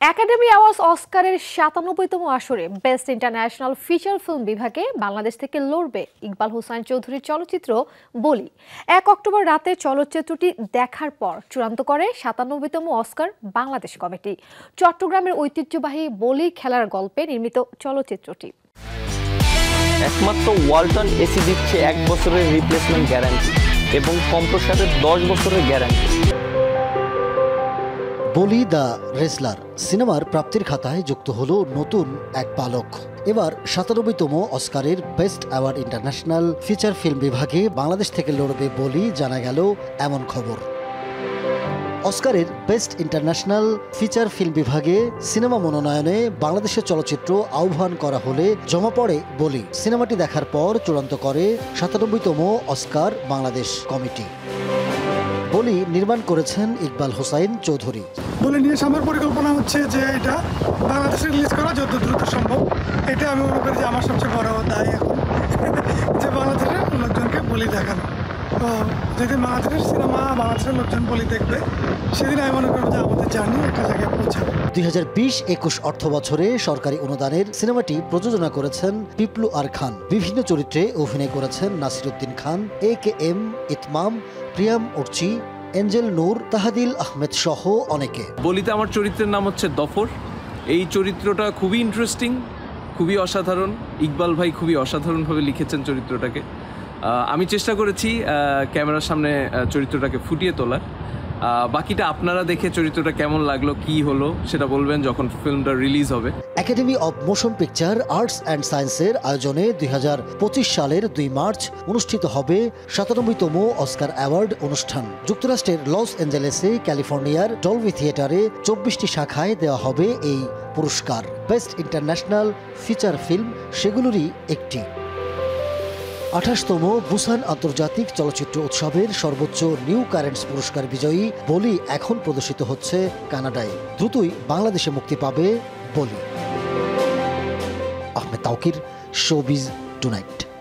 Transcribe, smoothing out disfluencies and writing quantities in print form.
Academy awards অস্কারের ৯৭তম আসরে best international feature film বিভাগে বাংলাদেশ থেকে লড়বে ইকবাল হোসাইন চৌধুরীর চলচ্চিত্র বলি। ১ অক্টোবর রাতে চলচ্চিত্রটি দেখার পর চূড়ান্ত করে ৯৭তম অস্কার বাংলাদেশ কমিটি। চট্টগ্রামের ঐতিহ্যবাহী বলি খেলার গল্পে নির্মিত চলচ্চিত্রটি। একমাত্র ওয়ালটন এসি দিচ্ছে ১ বছরের রিপ্লেসমেন্ট গ্যারান্টি এবং কম্প্রেসারের ১০ বছরের গ্যারান্টি। বলি দ্য রেসলার সিনেমার প্রাপ্তির খাতায় যুক্ত হলো নতুন এক পালক। এবার ৯৭তম অস্কারের best award international feature film বিভাগে বাংলাদেশ থেকে লড়বে বলি জানা গেল এমন খবর। অস্কারের বেস্ট ইন্টারন্যাশনাল ফিচার ফিল্ম বিভাগে সিনেমা মনোনয়নে বাংলাদেশের চলচ্চিত্র আহ্বান করা হলে জমা পড়ে বলি। সিনেমাটি দেখার পর চূড়ান্ত করে ৯৭তম অস্কার বাংলাদেশ কমিটি। বলি নির্মাণ করেছেন ইকবাল হোসাইন চৌধুরী। বলি নিয়ে আমার পরিকল্পনা হচ্ছে যে এটা বাংলাদেশে রিলিজ করা যত দ্রুত সম্ভব। এটা আমি মনে করি যে আমার সবচেয়ে বড় দায় এখন, যে বাংলাদেশের লোকজনকে বলি দেখানো। তো যেদিন বাংলাদেশের সিনেমা বাংলাদেশের লোকজন বলি দেখবে, সেদিন আমি মনে করবো যে আমাদের জার্নি একটা জায়গায় পৌঁছাবে। ২০২০-২১ অর্থ বছরে সরকারি অনুদানের সিনেমাটি প্রযোজনা করেছেন পিপলু আর খান। বিভিন্ন চরিত্রে অভিনয় করেছেন নাসিরুদ্দিন খান, AKM ইতমাম, প্রিয়াম উর্চি, এঞ্জেল নূর, তাহাদিল আহমেদ সহ অনেকে। বলিতে আমার চরিত্রের নাম হচ্ছে দফর। এই চরিত্রটা খুবই ইন্টারেস্টিং, খুবই অসাধারণ। ইকবাল ভাই খুবই অসাধারণভাবে লিখেছেন চরিত্রটাকে। আমি চেষ্টা করেছি ক্যামেরার সামনে চরিত্রটাকে ফুটিয়ে তোলার। বাকিটা আপনারা দেখে চরিত্রটা কেমন লাগলো, কি হলো সেটা বলবেন যখন ফিল্মটা রিলিজ হবে। Academy of motion picture arts and সায়েন্সের আয়োজনে ২০২৫ সালের ২ মার্চ অনুষ্ঠিত হবে ৯৭তম অস্কার অ্যাওয়ার্ড অনুষ্ঠান। যুক্তরাষ্ট্রের লস অ্যাঞ্জেলেসে, ক্যালিফোর্নিয়ার ডলবি থিয়েটারে ২৪টি শাখায় দেওয়া হবে এই পুরস্কার। বেস্ট ইন্টারন্যাশনাল ফিচার ফিল্ম সেগুলোরই একটি। ২৮তম বুসান আন্তর্জাতিক চলচ্চিত্র উৎসবের সর্বোচ্চ নিউ কারেন্টস পুরস্কার বিজয়ী বলি এখন প্রদর্শিত হচ্ছে কানাডায়। দ্রুতই বাংলাদেশে মুক্তি পাবে বলি। Ahmed Taukir, showbiz tonight.